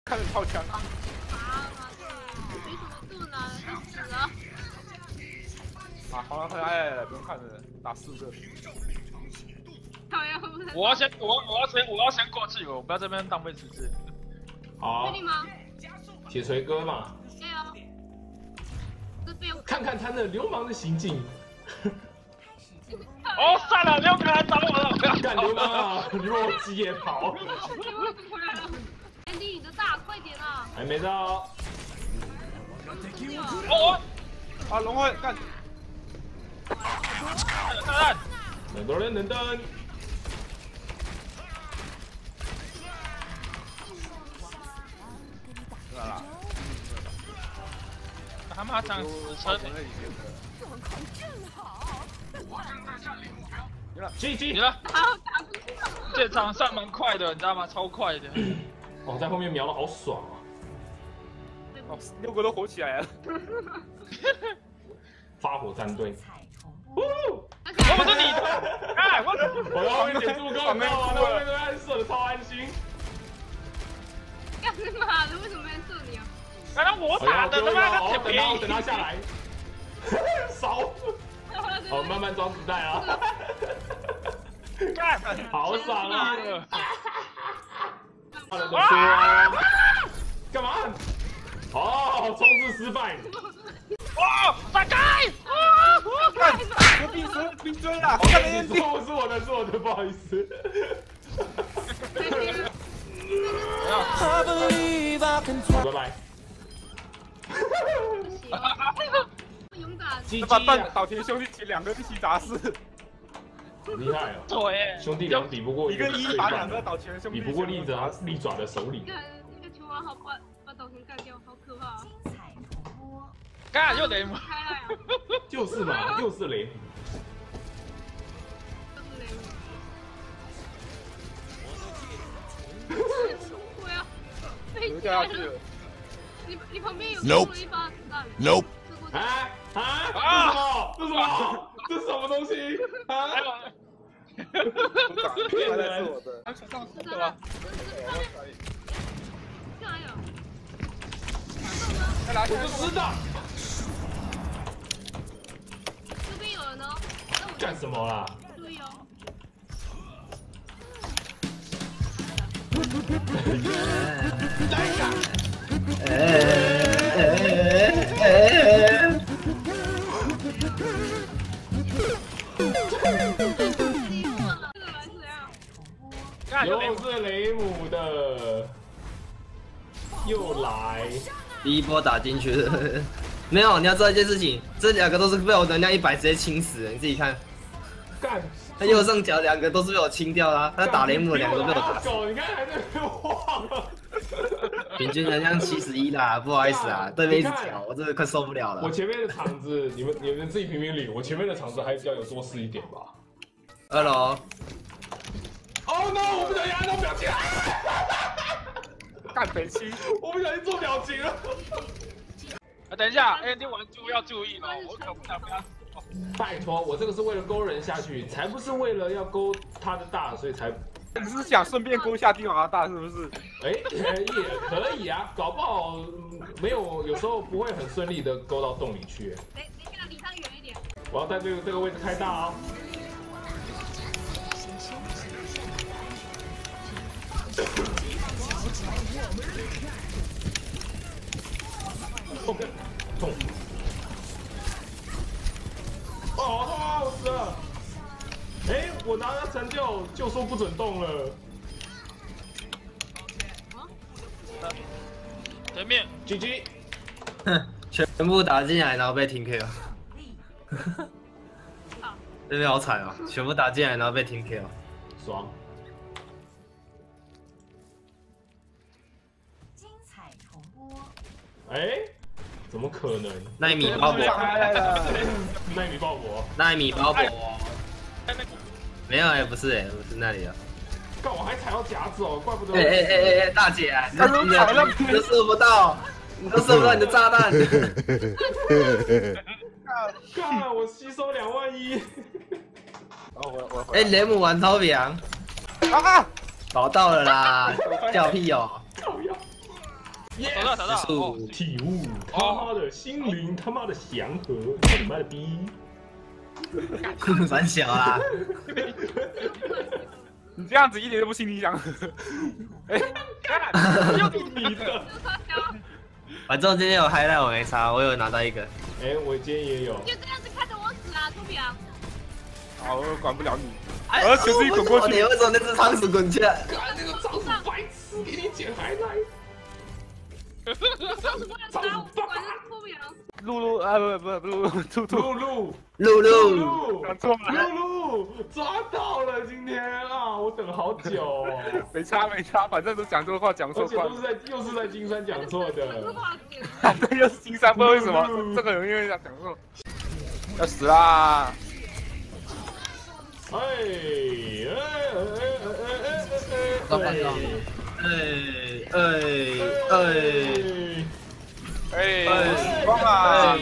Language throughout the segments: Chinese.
看着超强。 啊妈的，没什么盾啊，就死了。 啊，好了，太矮了，不用看了，打4个。 我要先过去，我不要这边浪费时间。 好确，定吗？ 铁锤哥嘛， 对啊。这边看看他那流氓的行径。 哦，算了，刘哥来找我了，不要干流氓啊，弱鸡也跑。 回来了。Andy， 你的大，快点啊！ 还没到。 哦， 啊，龙会干。 蛋， 很多人能登。 啦， 他妈这样死撑。 GG， 你呢？这场上蛮快的，你知道吗？超快的。 哦，在后面瞄的好爽啊！ 哦，6个都火起来了。 发火战队。 我不是你的，哎， 我要后面点助攻，你知道吗？那后面都暗射的超安心。 干嘛的？为什么没人射你啊？ 难道我打的他妈的等他，等他下来。烧。好，慢慢装子弹啊！ 干， 好爽啊！ 哇！ 干嘛？哦，冲刺失败。 哇！闪开！ 干，兵追啦！看没是我的，不好意思。拜拜。 勇敢。 把岛田兄弟2个一起砸死。 厉害哦！ 对， 兄弟俩比不过一个1把2个岛田兄弟， 比不过利爪的首领。 看那个球王好把岛田干掉，好可怕啊！ 干又雷姆， 就是嘛，又是雷姆。 我要飞起来了！你旁边有多一发子弹 ？Nope。 这是什么东西？啊！ 他在是我的。 对吧？哪有？ 我就知道。 这边有人哦。 干什么啦？ 注意哦。 又是雷姆的，又来。 第一波打进去的，没有，你要知道一件事情，这2个都是被我能量100直接清死的，你自己看。 干， 他右上角2个都是被我清掉啦，他打雷姆2个都被我打死。 你看还在晃了。 平均能量71啦，不好意思啊，对面一直调，我真的快受不了了。 我前面的场子，你们自己评评理，我前面的场子还比较有做事一点吧。 2楼。 Oh no！ 我不小心按到表情， 干北七， 我不小心做表情了。 等一下 ，Andy 玩猪要注意哦，我可不想被他死。 拜托，我这个是为了勾人下去，才不是为了要勾他的大，所以才。 你是想顺便勾下地马大是不是？ 哎，也可以啊，搞不好没有，有时候不会很顺利的勾到洞里去。 等一下，离他远一点。 我要在这个位置开大哦。痛！哦，我死了！哎，我拿到成就说不准动了。 前面 GG， 全部打进来，然后被停 K 了。这边好惨哦，全部打进来，然后被停 K 了， 爽。哎，怎么可能？ 奈米鲍勃， 奈米鲍勃， 奈米鲍勃，没有不是不是那里啊。 干，我还踩到夹子哦，怪不得。 大姐，你都射不到，你都射不到你的炸弹。 干，我吸收21000。 哎，雷姆玩超强。 啊！ 找到了啦，叫屁哦。 找到找到，哦， 体悟他妈的心灵他妈的祥和，他你妈的逼！ 蛮小啦， 你这样子一点都不心理祥和。 哎， 又你的， 反正今天有 highlight 我没差，我有拿到一个。 哎，我今天也有。 就这样子看着我死啊，臭婊！ 好，我管不了你。 哎而且是滚过去。 你为什么那只仓鼠滚去了？ 看那个仓鼠白痴，给你捡highlight。 我上次过来抓我，管是臭婊。 露露啊，不露露，兔兔， 露露， 讲错了， 露抓到了今天啊！我等好久哦。 没差，反正都讲错话，讲错而且话。 又是在金山讲错的。 反正又是金山，不知道为什么这个人因为讲错，要死啦！ 哎， 光啊！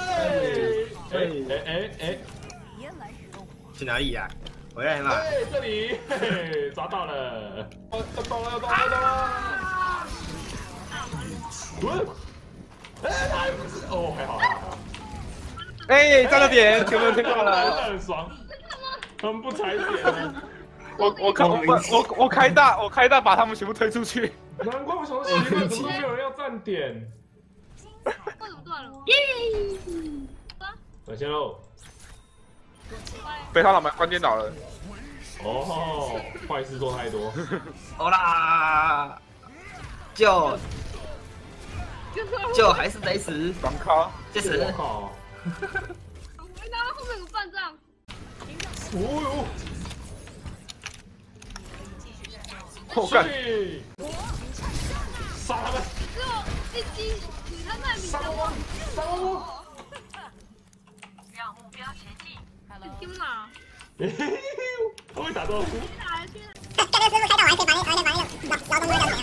去哪里呀？回来嘛！ 哎，这里，嘿，抓到了！要到了！哎，还不是哦，还好。 哎，站了点，全部听到了， 很爽。他们不踩点。 我开大，把他们全部推出去。 难怪我想说奇怪，怎么没有人要站点？ 为什么断了？ 等先喽。 被他老板关电脑了。 哦，坏事做太多。 好啦，就还是得死， 广靠， 就死。 我靠！ 我没拿到后面有个半杖。 哦呦！ 我干！ 杀他们！ 只有一击，你看那里。 杀我！ 丢哪？ 他会打招呼。 刚刚师傅开导，我还可以把那劳动摸掉怎么样？他干嘛？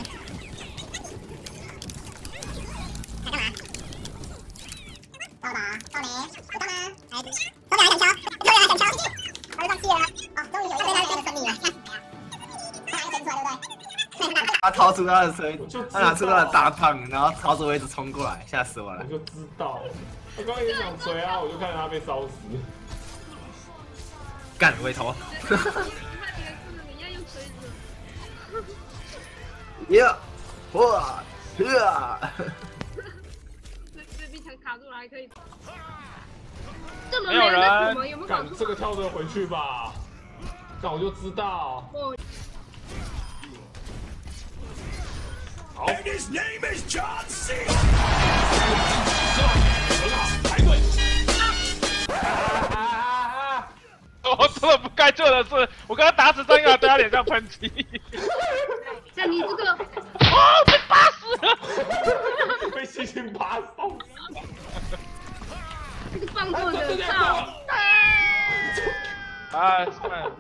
到了吧？到没？有到吗？哎，后面还想敲，我就放弃了。哦，终于有一个人的胜利了。他还伸出来，对不对？ 他掏出他的锤，他拿出他的大棒，然后朝着我一直冲过来，吓死我了我。就知道，他刚刚也想锤啊，我就看着他被烧死。 干回头。 你看别人看着你要用锤子。 呀，哇， 被壁墙卡住了，还可以。这轮没有人在补吗？有没有搞干错？ 这个跳着回去吧，但我就知道。 哦。 好。His name is John C. 很好，排队。 我做了不该做的事，我刚刚打死张英华，对他脸上喷漆。 像你这个， 哦，被打死了， 被细菌拔送。 这个放过的照。 哎，算了。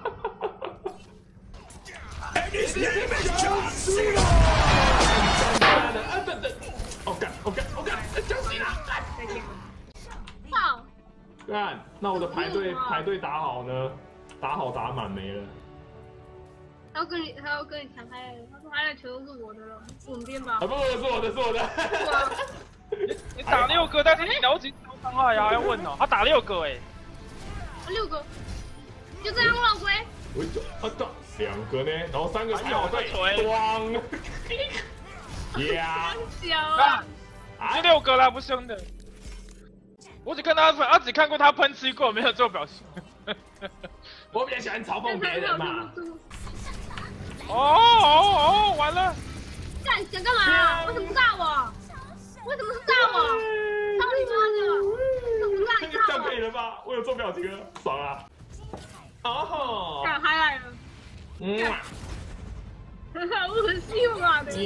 操！ 干，那我的排队打好呢？打好打满没了。 还要跟你抢开了，他说还来全都是我的了，稳边吧。 啊不，是我的。 你打6个，但是你了解伤害呀，要问哦，他打6个哎 ，6个，就这样老龟。 我打2个呢，然后3个才好对，咣，呀， 小啊， 就6个啦，不凶的。我只看他只看过他喷漆过，没有做表情。 我比较喜欢嘲讽别人嘛。 哦，完了！ 干想干嘛？为什么炸我？为什么是炸我？操你妈的！怎么炸你？ 这样可以了吧？我有做表情了，爽啊！哦， 干还来了。我很希望的。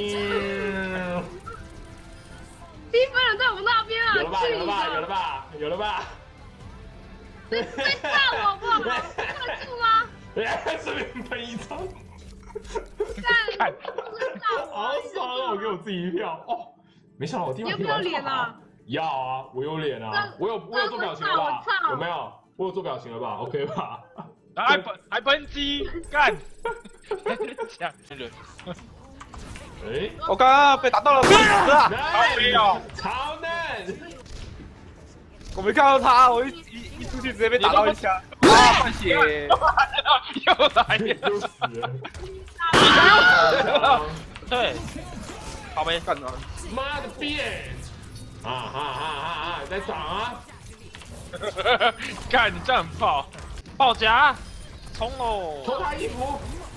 第一分人在我们那边啊！ 有了吧？ 在炸我不好吗？看得住吗？ 这边喷一张。 干！ 好爽啊！我给我自己一票哦。没想到我第一票脸啊！ 要啊，我有脸啊！我有做表情了吧？有没有？我有做表情了吧 ？OK 吧？ 还喷机干！讲人。 哎， 我刚刚被打到了，死啊！ 没有， 超嫩， 我没看到他，我一出去直接被打到一枪，啊，换血！ 又来就了， 死了。 对，好呗， 干了！ 妈的变！啊，在涨啊！ 看你这样很爆，爆夹，冲喽！ 脱他衣服！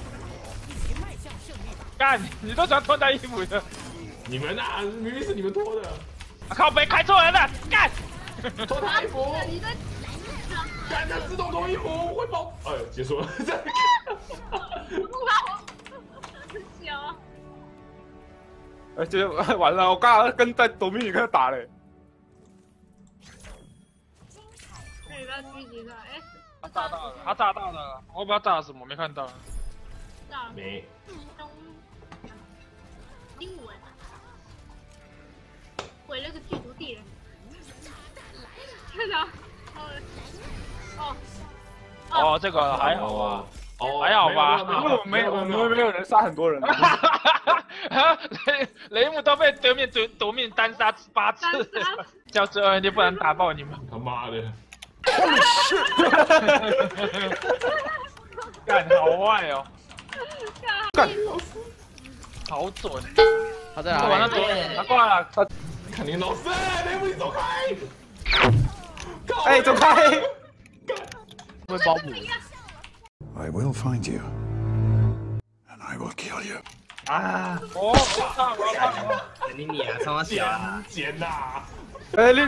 干，你都想脱他衣服的， 你们啊，明明是你们脱的， 靠背开错人了，干！ 脱他衣服！ 你在干他自动脱衣服会爆！哎，结束了。 小， 而且完了，我刚刚跟在夺命女跟他打嘞。 你在狙击他，哎， 他炸到了，他炸到了，我不知道炸了什么，没看到。 炸没。 中英文，毁了个剧毒地人，真的， 哦，这个还好啊， 哦， 还好吧因为我们没有人杀很多人。 雷姆都被夺命单杀8次，叫这2就不能打爆你们。 他妈的！ 干好坏哦， 干， 好准！ 他在哪里？ 完了，他挂了，他肯定老师，雷姆你走开！ 哎，走开！ 会保姆。 I will find you, and I will kill you. 啊！ 哦，我操！ 你啊，冲他小啊！ 捡呐！ 哎，你，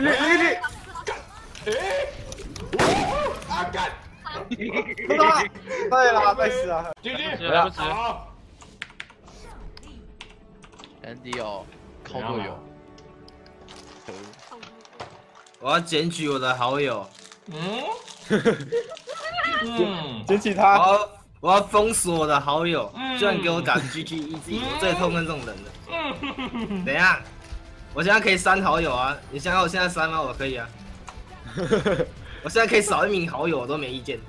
哎！啊干！ 对了，没事啊。 GG， 来不及好。 Andy 哦，靠队友。 我要检举我的好友， 捡起他。 我要封锁我的好友，居然给我打 GG，我最痛恨这种人了。等一下，我现在可以删好友啊！你想要我现在删吗？我可以啊。我现在可以少1名好友，我都没意见。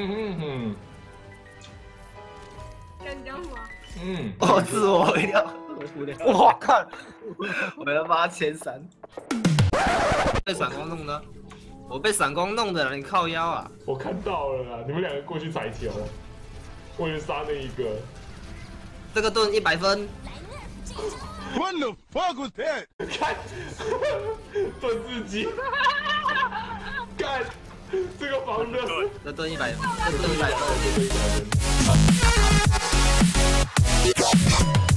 刚刚吗？ 我自我毁掉， 我看， 我要把他前3。被闪光弄的，我被闪光弄的了，你靠腰啊！ 我看到了啦，你们2个过去踩球，为了杀那一个。 这个盾100分。 What the fuck was that? 看，盾自己，干，这个防的， 这盾100分，这盾100分。 100分。